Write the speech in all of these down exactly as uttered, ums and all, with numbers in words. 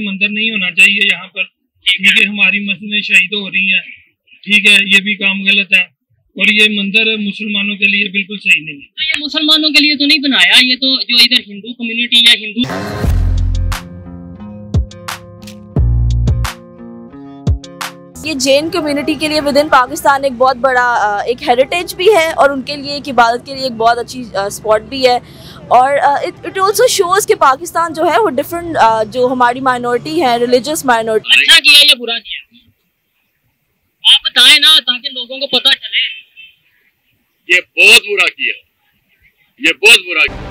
मंदिर नहीं होना चाहिए यहाँ पर, ठीक है। हमारी मस्जिदें शहीद हो रही हैं, ठीक है, ये भी काम गलत है। और ये मंदिर मुसलमानों के लिए बिल्कुल सही नहीं है। तो ये मुसलमानों के लिए तो नहीं बनाया, ये तो जो इधर हिंदू कम्युनिटी या हिंदू ये जैन कम्युनिटी के लिए विद इन पाकिस्तान एक बहुत बड़ा एक हेरिटेज भी है और उनके लिए एक इबादत के लिए एक बहुत अच्छी स्पॉट भी है। और इट इट ऑल्सो शोज़ कि पाकिस्तान जो है वो डिफरेंट जो हमारी माइनॉरिटी है, रिलीजियस माइनॉरिटी। अच्छा किया या बुरा किया, आप बताएं ना, ताकि लोगों को पता चले। ये बहुत बुरा किया, ये बहुत बुरा किया।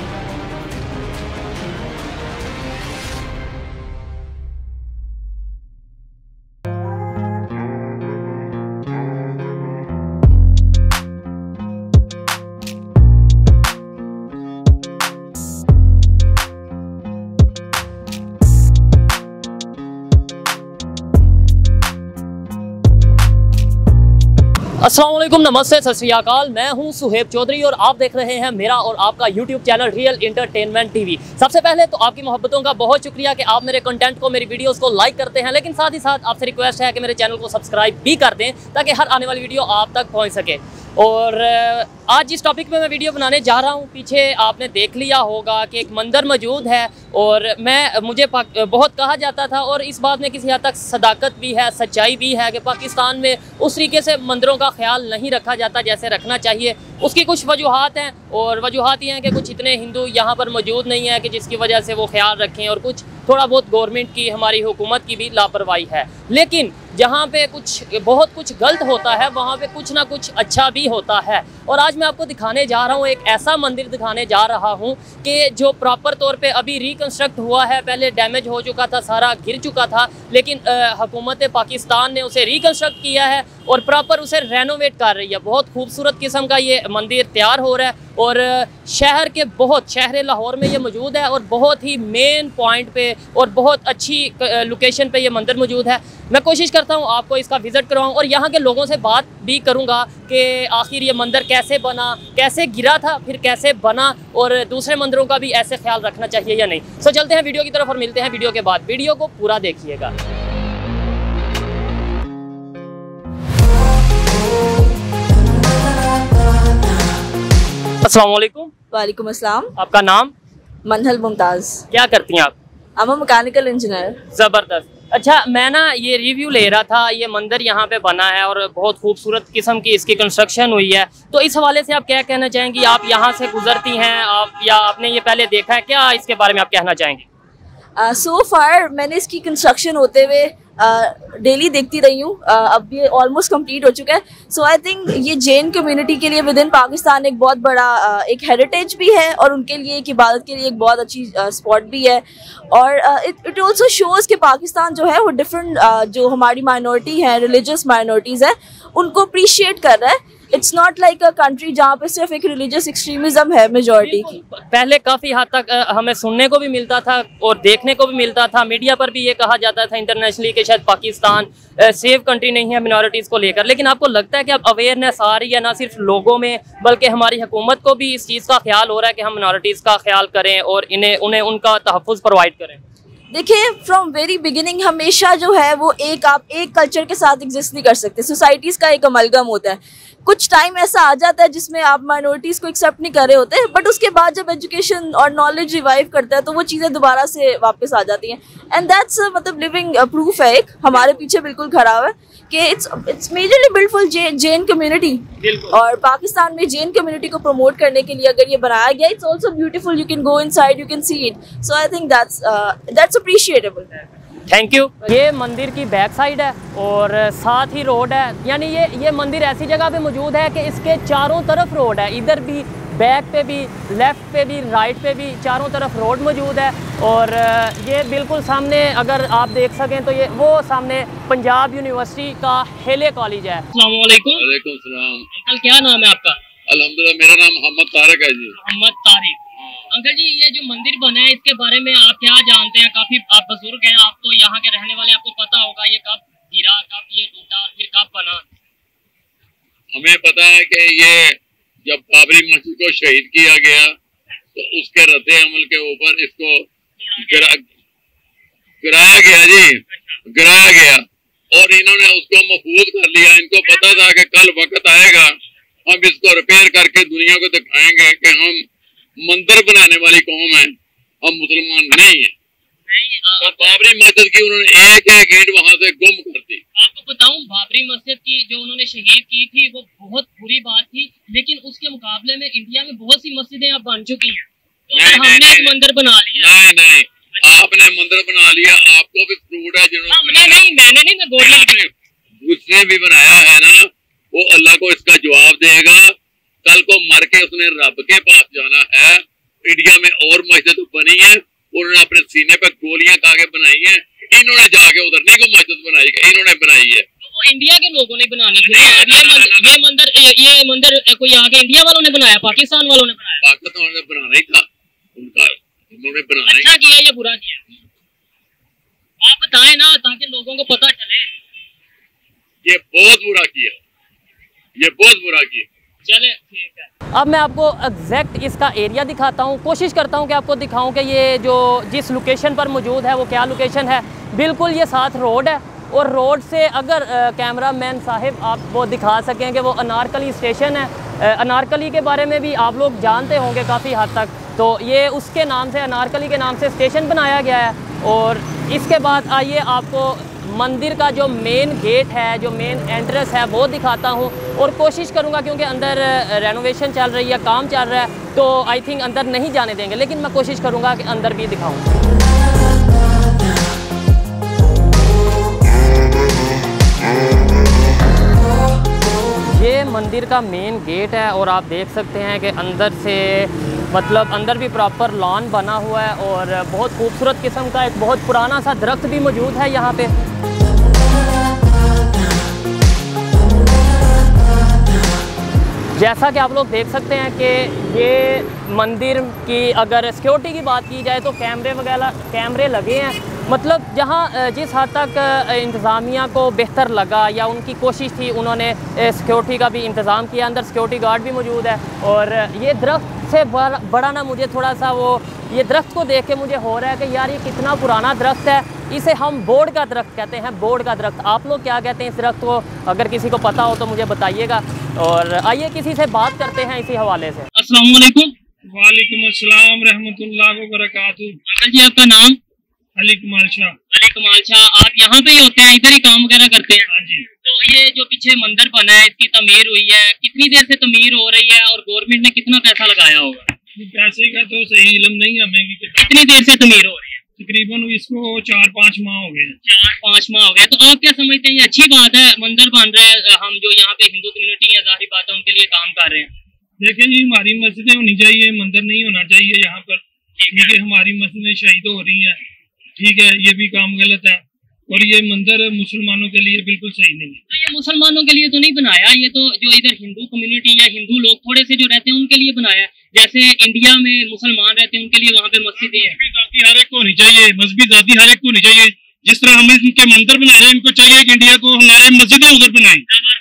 अस्सलाम वालेकुम, नमस्ते, सत श्री अकाल। मैं हूं सुहेब चौधरी और आप देख रहे हैं मेरा और आपका YouTube channel real entertainment TV. सबसे पहले तो आपकी मोहब्बतों का बहुत शुक्रिया कि आप मेरे कंटेंट को, मेरी वीडियोस को लाइक करते हैं, लेकिन साथ ही साथ आपसे रिक्वेस्ट है कि मेरे चैनल को सब्सक्राइब भी कर दें ताकि हर आने वाली वीडियो आप तक पहुँच सके। और आज जिस टॉपिक पे मैं वीडियो बनाने जा रहा हूँ, पीछे आपने देख लिया होगा कि एक मंदिर मौजूद है और मैं मुझे बहुत कहा जाता था, और इस बात में किसी हद तक सदाकत भी है, सच्चाई भी है कि पाकिस्तान में उस तरीके से मंदिरों का ख्याल नहीं रखा जाता जैसे रखना चाहिए। उसकी कुछ वजूहात हैं और वजूहात ये हैं कि कुछ इतने हिंदू यहाँ पर मौजूद नहीं है कि जिसकी वजह से वो ख्याल रखें, और कुछ थोड़ा बहुत गवर्नमेंट की, हमारी हुकूमत की भी लापरवाही है। लेकिन जहाँ पे कुछ बहुत कुछ गलत होता है वहाँ पे कुछ ना कुछ अच्छा भी होता है। और आज मैं आपको दिखाने जा रहा हूँ, एक ऐसा मंदिर दिखाने जा रहा हूँ कि जो प्रॉपर तौर पे अभी रिकंस्ट्रक्ट हुआ है। पहले डैमेज हो चुका था, सारा गिर चुका था, लेकिन हुकूमत पाकिस्तान ने उसे रिकंस्ट्रक्ट किया है और प्रॉपर उसे रेनोवेट कर रही है। बहुत खूबसूरत किस्म का ये मंदिर तैयार हो रहा है और शहर के बहुत शहर लाहौर में ये मौजूद है और बहुत ही मेन पॉइंट पे और बहुत अच्छी लोकेशन पे ये मंदिर मौजूद है। मैं कोशिश करता हूँ आपको इसका विज़िट करवाऊँ और यहाँ के लोगों से बात भी करूँगा कि आखिर ये मंदिर कैसे बना, कैसे गिरा था, फिर कैसे बना, और दूसरे मंदिरों का भी ऐसे ख्याल रखना चाहिए या नहीं। सो चलते हैं वीडियो की तरफ और मिलते हैं वीडियो के बाद। वीडियो को पूरा देखिएगा। अस्सलाम वालेकुम। वालेकुम अस्सलाम। आपका नाम? मनहल मुमताज़। क्या करती हैं आप? I am mechanical engineer. ज़बरदस्त। अच्छा, मैं ना ये रिव्यू ले रहा था, ये मंदिर यहाँ पे बना है और बहुत खूबसूरत किस्म की इसकी कंस्ट्रक्शन हुई है, तो इस हवाले से आप क्या कहना चाहेंगी? आप यहाँ से गुजरती हैं आप, या आपने ये पहले देखा है, क्या इसके बारे में आप कहना चाहेंगी? सो uh, फार so मैंने इसकी कंस्ट्रक्शन होते हुए डेली uh, देखती रही हूँ। uh, अब ये ऑलमोस्ट कंप्लीट हो चुका है। सो आई थिंक ये जैन कम्युनिटी के लिए विद इन पाकिस्तान एक बहुत बड़ा uh, एक हेरिटेज भी है और उनके लिए एक इबादत के लिए एक बहुत अच्छी स्पॉट uh, भी है। और इट इट ऑल्सो शोज़ कि पाकिस्तान जो है वो डिफरेंट uh, जो हमारी माइनॉरिटी है, रिलीजियस माइनॉरिटीज़ है, उनको अप्रिशिएट कर रहा है। It's not like a country जहाँ पे सिर्फ एक रिलीजियस एक्सट्रीमिज्म है मेजॉरिटी की। पहले काफ़ी हद तक हमें सुनने को भी मिलता था और देखने को भी मिलता था, मीडिया पर भी ये कहा जाता था इंटरनेशनली कि शायद पाकिस्तान सेफ कंट्री नहीं है मिनॉरिटीज़ को लेकर। लेकिन आपको लगता है कि अब अवेयरनेस आ रही है, ना सिर्फ लोगों में बल्कि हमारी हुकूमत को भी इस चीज़ का ख्याल हो रहा है कि हम मिनॉरिटीज़ का ख्याल करें और इन्हें उन्हें उनका तहफ़्फ़ुज़ प्रोवाइड करें? देखिए, फ्रॉम वेरी बिगिनिंग हमेशा जो है वो एक आप एक कल्चर के साथ एग्जिस्ट नहीं कर सकते। सोसाइटीज़ का एक अमलगम होता है। कुछ टाइम ऐसा आ जाता है जिसमें आप माइनॉरिटीज़ को एक्सेप्ट नहीं कर रहे होते, बट उसके बाद जब एजुकेशन और नॉलेज रिवाइव करता है तो वो चीज़ें दोबारा से वापस आ जाती हैं। एंड दैट्स मतलब लिविंग प्रूफ है, एक हमारे पीछे बिल्कुल खड़ा हुआ है कि it's it's majorly built for Jain community. और पाकिस्तान में जैन कम्युनिटी को प्रमोट करने के लिए अगर ये बनाया गया, it's also beautiful. You can go inside, you can see it. So I think that's that's appreciable. Thank you. ये मंदिर की बैक साइड है और साथ ही रोड है, यानी ये ये मंदिर ऐसी जगह पे मौजूद है कि इसके चारों तरफ रोड है, इधर भी, बैक पे भी, लेफ़्ट पे भी, राइट पे भी, चारों तरफ रोड मौजूद है। और ये बिल्कुल सामने अगर आप देख सकें तो ये वो सामने पंजाब यूनिवर्सिटी का हेले कॉलेज है। अस्सलाम वालेकुम। वालेकुम सलाम। अंकल, क्या नाम है आपका? अल्हम्दुलिल्लाह, मेरा नाम मोहम्मद तारिक है जी। मोहम्मद तारिक। अंकल जी, ये जो मंदिर बना है इसके बारे में आप क्या जानते हैं? काफी आप बुजुर्ग हैं, आप तो यहाँ के रहने वाले, आपको पता होगा ये कब गिरा, कब ये टूटा और फिर कब बना। हमें पता है कि ये जब बाबरी मस्जिद को शहीद किया गया तो उसके रद्द अमल के ऊपर इसको गिरा गिराया गया जी, गिराया गया और इन्होंने उसको महफूज कर लिया। इनको पता था कि कल वक्त आएगा हम इसको रिपेयर करके दुनिया को दिखाएंगे कि हम मंदिर बनाने वाली कौम है, हम मुसलमान नहीं है। और बाबरी मस्जिद की उन्होंने एक एक ईंट वहां से गुम कर दी। आपको बताऊं, बाबरी मस्जिद की जो उन्होंने शहीद की थी वो बहुत बुरी बात थी, लेकिन उसके मुकाबले में इंडिया में बहुत सी मस्जिदें अब बन चुकी हैं। तो नहीं, हमने नहीं, एक मंदिर बना लिया। नहीं नहीं, आपने मंदिर बना लिया, आपको भी फ्रूट है जिन्होंने हमने नहीं, मैंने नहीं, मैं गवर्नमेंट उसने भी बनाया है ना, वो अल्लाह को इसका जवाब देगा। कल को मर के उसने रब के पास जाना है। इंडिया में और मस्जिद बनी है, उन्होंने अपने सीने पे गोलियां खा के बनाई है। इन्होंने जाके उधर नहीं को मस्जिद बनाई, इन्होंने बनाई है। तो वो इंडिया के लोगों ने बनानी थी। ये मंदिर, ये मंदिर ये मंदिर कोई आगे इंडिया वालों ने बनाया, पाकिस्तान वालों ने बनाया? पाकिस्तान ने बनाना ही था उनका, उन्होंने बनाना ही। अच्छा किया या बुरा किया? आप बताएं ना, ताकि लोगों को पता चले। ये बहुत बुरा किया, ये बहुत बुरा किया। चले ठीक है। अब मैं आपको एग्जैक्ट इसका एरिया दिखाता हूँ, कोशिश करता हूँ कि आपको दिखाऊं कि ये जो जिस लोकेशन पर मौजूद है वो क्या लोकेशन है। बिल्कुल ये साथ रोड है और रोड से अगर कैमरा मैन साहिब आप वो दिखा सकें कि वो अनारकली स्टेशन है। अनारकली के बारे में भी आप लोग जानते होंगे काफ़ी हद तक, तो ये उसके नाम से, अनारकली के नाम से स्टेशन बनाया गया है। और इसके बाद आइए आपको मंदिर का जो मेन गेट है, जो मेन एंट्रेंस है वो दिखाता हूँ और कोशिश करूँगा, क्योंकि अंदर रेनोवेशन चल रही है, काम चल रहा है, तो आई थिंक अंदर नहीं जाने देंगे, लेकिन मैं कोशिश करूँगा कि अंदर भी दिखाऊँ। ये मंदिर का मेन गेट है और आप देख सकते हैं कि अंदर से, मतलब अंदर भी प्रॉपर लॉन बना हुआ है और बहुत खूबसूरत किस्म का एक बहुत पुराना सा दरख्त भी मौजूद है यहाँ पे। जैसा कि आप लोग देख सकते हैं कि ये मंदिर की अगर सिक्योरिटी की बात की जाए तो कैमरे वगैरह कैमरे लगे हैं। मतलब जहाँ जिस हद तक इंतज़ामिया को बेहतर लगा या उनकी कोशिश थी, उन्होंने सिक्योरिटी का भी इंतज़ाम किया। अंदर सिक्योरिटी गार्ड भी मौजूद है। और ये दरख्त से बड़ा, बड़ा ना मुझे थोड़ा सा वो ये दरख्त को देख के मुझे हो रहा है कि यार ये कितना पुराना दरख्त है। इसे हम बोर्ड का दरख्त कहते हैं, बोर्ड का दरख्त। आप लोग क्या कहते हैं इस दरख्त को? अगर किसी को पता हो तो मुझे बताइएगा। और आइए किसी से बात करते हैं इसी हवाले से। अस्सलाम वालेकुम। वालेकुम अस्सलाम रहमतुल्लाह व बरकातुहू। अंकल जी आपका नाम? अली कमाल शाह। अली कमाल शाह, आप यहाँ पे ही होते हैं, इधर ही काम वगैरह करते हैं? हाँ जी। तो ये जो पीछे मंदिर बना है, इसकी तमीर हुई है, कितनी देर से तमीर हो रही है और गवर्नमेंट ने कितना पैसा लगाया होगा? पैसे का तो सही इल्म नहीं हमें कि कितनी देर से तमीर हो रही है? तकरीबन इसको चार पाँच माह हो गए। चार पाँच माह हो गए। तो आप क्या समझते हैं, ये अच्छी बात है, मंदिर बन रहा है, हम जो यहाँ पे हिंदू कम्युनिटी है, जाहिर बात है उनके लिए काम कर रहे हैं? देखें जी, हमारी मस्जिदें होनी चाहिए, मंदिर नहीं होना चाहिए यहाँ पर, क्योंकि हमारी मस्जिदें शहीद हो रही हैं। ठीक है, ये भी काम गलत है और ये मंदिर मुसलमानों के लिए बिल्कुल सही नहीं है। तो ये मुसलमानों के लिए तो नहीं बनाया, ये तो जो इधर हिंदू कम्युनिटी या हिंदू लोग थोड़े से जो रहते हैं उनके लिए बनाया है। जैसे इंडिया में मुसलमान रहते हैं उनके लिए वहाँ पे मस्जिदें हैं। मजहबी हर एक को होनी चाहिए, मजहबी जाति हर एक को होनी चाहिए। जिस तरह हम इनके मंदिर बना रहे हैं, इनको चाहिए कि इंडिया को हमारे मस्जिदें उधर बनाएं।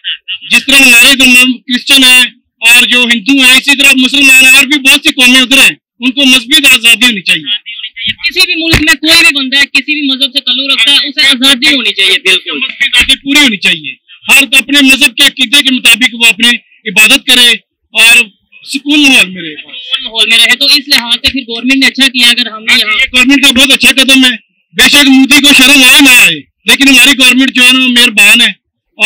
जिस तरह हमारे क्रिश्चियन है और जो हिंदू है, इसी तरह मुसलमान है और भी बहुत सी कौमें उधर है, उनको मजहबी आजादी होनी चाहिए। किसी भी मुल्क में कोई भी बंदा है, किसी भी मजहब से ताल्लुक रखता है, उसे आजादी होनी चाहिए। बिल्कुल मजहबी आजादी पूरी होनी चाहिए। हर अपने मजहब के अकीदे के मुताबिक वो अपनी इबादत करे और सुकून माहौल में रहे, माहौल में रहे। तो इस लिहाज से फिर गवर्नमेंट ने अच्छा किया। अगर हमने यहाँ, गवर्नमेंट का बहुत अच्छा कदम है। बेशक मोदी को शर्म आए ना आए, लेकिन हमारी गवर्नमेंट जो है ना मेहरबान है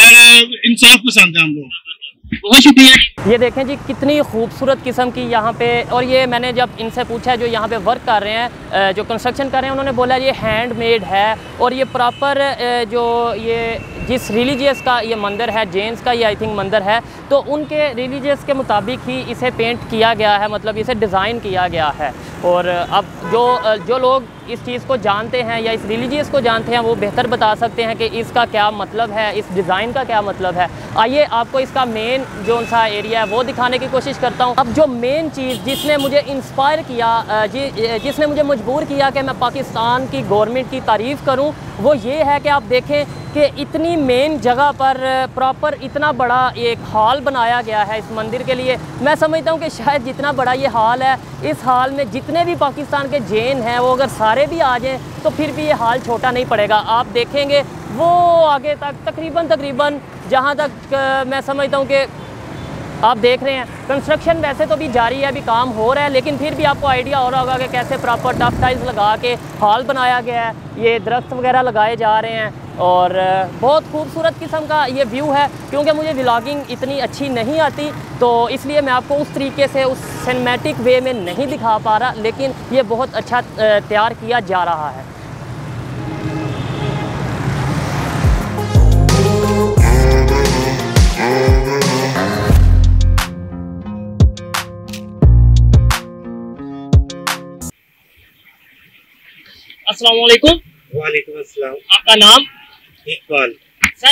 और इंसाफ पसंद है हम लोग। बहुत शुक्रिया। ये देखें जी कितनी खूबसूरत किस्म की यहाँ पे, और ये मैंने जब इनसे पूछा जो यहाँ पे वर्क कर रहे हैं, जो कंस्ट्रक्शन कर रहे हैं, उन्होंने बोला ये हैंडमेड है और ये प्रॉपर जो ये जिस रिलीजियस का ये मंदिर है, जेन्स का ये आई थिंक मंदिर है, तो उनके रिलीजियस के मुताबिक ही इसे पेंट किया गया है, मतलब इसे डिज़ाइन किया गया है। और अब जो जो लोग इस चीज़ को जानते हैं या इस रिलीजियस को जानते हैं वो बेहतर बता सकते हैं कि इसका क्या मतलब है, इस डिज़ाइन का क्या मतलब है। आइए आपको इसका मेन जो सा एरिया है वो दिखाने की कोशिश करता हूँ। अब जो मेन चीज़ जिसने मुझे इंस्पायर किया, जि, जिसने मुझे मजबूर किया कि मैं पाकिस्तान की गवर्नमेंट की तारीफ़ करूँ, वो ये है कि आप देखें कि इतनी मेन जगह पर प्रॉपर इतना बड़ा एक हॉल बनाया गया है इस मंदिर के लिए। मैं समझता हूँ कि शायद जितना बड़ा ये हॉल है, इस हॉल में जितने भी पाकिस्तान के जैन हैं वो अगर सारे भी आ जाएँ तो फिर भी ये हॉल छोटा नहीं पड़ेगा। आप देखेंगे वो आगे तक तकरीबन तकरीबन जहाँ तक आ, मैं समझता हूँ कि आप देख रहे हैं कंस्ट्रक्शन वैसे तो भी जारी है, अभी काम हो रहा है, लेकिन फिर भी आपको आइडिया हो रहा होगा कि कैसे प्रॉपर टफ टाइल्स लगा के हॉल बनाया गया है। ये दरख्त वगैरह लगाए जा रहे हैं और बहुत खूबसूरत किस्म का ये व्यू है। क्योंकि मुझे व्लॉगिंग इतनी अच्छी नहीं आती तो इसलिए मैं आपको उस तरीके से उस सिनेमैटिक वे में नहीं दिखा पा रहा, लेकिन ये बहुत अच्छा तैयार किया जा रहा है। अस्सलाम वालेकुम। वालेकुम अस्सलाम। आपका नाम? इकबाल। सर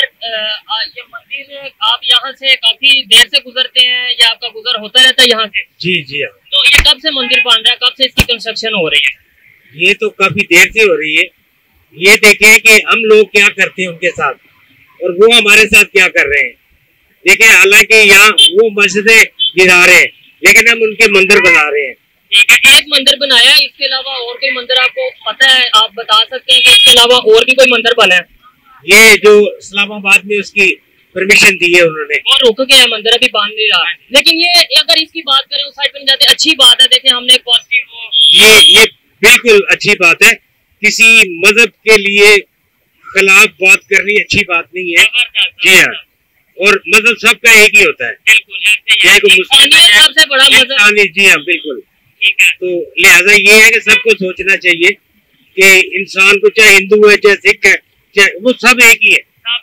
ये मंदिर आप यहाँ से काफी देर से गुजरते हैं या आपका गुजर होता रहता है यहाँ से? जी जी हाँ। तो ये कब से मंदिर बन रहा है, कब से इसकी कंस्ट्रक्शन हो रही है? ये तो काफी देर से हो रही है। ये देखें कि हम लोग क्या करते हैं उनके साथ और वो हमारे साथ क्या कर रहे हैं। देखें हालांकि यहाँ वो मस्जिदें गिरा रहे हैं लेकिन हम उनके मंदिर बना रहे हैं। ठीक है, एक मंदिर बनाया है, इसके अलावा और कोई मंदिर आपको पता है? आप बता सकते हैं कि इसके अलावा और भी कोई मंदिर बना है? ये जो इस्लामाबाद में उसकी परमिशन दी है उन्होंने, और रुक के है मंदिर, अभी बांध नहीं रहा है। लेकिन ये अगर इसकी बात करें उस साइड पे नहीं जाते, अच्छी बात है। देखें हमने एक पॉजिटिव ये ये बिल्कुल अच्छी बात है। किसी मजहब के लिए खिलाफ बात करनी अच्छी बात नहीं है। जी हाँ, और मजहब सबका एक ही होता है। बिल्कुल, सबसे बड़ा मजहब। जी हाँ बिल्कुल। तो लिहाजा ये है कि सबको सोचना चाहिए कि इंसान को चाहे हिंदू है चाहे सिख है चाहे वो सब एक ही है।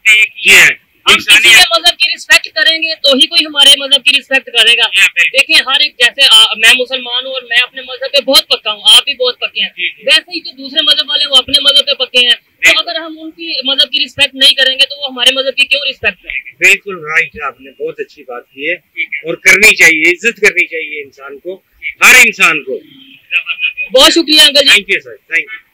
जी हाँ, हम किसी के मजहब की रिस्पेक्ट करेंगे तो ही कोई हमारे मजहब की रिस्पेक्ट करेगा। देखिए हर एक, जैसे आ, मैं मुसलमान हूँ और मैं अपने मजहब पे बहुत पक्का हूँ, आप भी बहुत पक्के हैं, वैसे ही जो दूसरे मजहब वाले वो अपने मजहब पे पक्के हैं। तो अगर हम उनकी मजहब की रिस्पेक्ट नहीं करेंगे तो वो हमारे मजहब की क्यों रिस्पेक्ट करेंगे? बिल्कुल राइट, आपने बहुत अच्छी बात की है और करनी चाहिए, इज्जत करनी चाहिए इंसान को, हर इंसान को। बहुत शुक्रिया uncle ji. Thank you sir, thank you.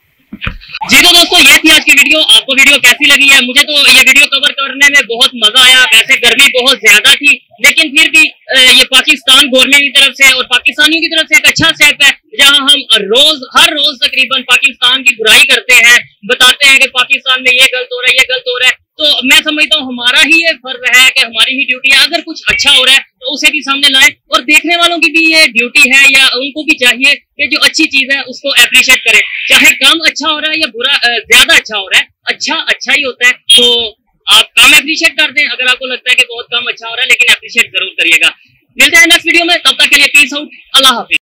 जी तो दोस्तों ये थी आज की वीडियो। आपको वीडियो कैसी लगी है? मुझे तो ये वीडियो कवर करने में बहुत मजा आया। वैसे गर्मी बहुत ज्यादा थी लेकिन फिर भी ये पाकिस्तान गवर्नमेंट की तरफ से और पाकिस्तानियों की तरफ से एक अच्छा स्टेप है जहां हम रोज हर रोज तकरीबन पाकिस्तान की बुराई करते हैं, बताते हैं कि पाकिस्तान में ये गलत हो रहा है, ये गलत हो रहा है। तो मैं समझता हूँ हमारा ही ये फर्ज है कि हमारी ही ड्यूटी है, अगर कुछ अच्छा हो रहा है तो उसे भी सामने लाएं और देखने वालों की भी ये ड्यूटी है या उनको भी चाहिए कि जो अच्छी चीज है उसको अप्रिशिएट करें, चाहे कम अच्छा हो रहा है या बुरा ज्यादा अच्छा हो रहा है, अच्छा अच्छा ही होता है। तो आप कम अप्रिशिएट कर दें अगर आपको लगता है कि बहुत कम अच्छा हो रहा है, लेकिन अप्रिशिएट जरूर करिएगा। मिलते हैं नेक्स्ट वीडियो में, तब तक के लिए पीस आउट, अल्लाह हाफिज।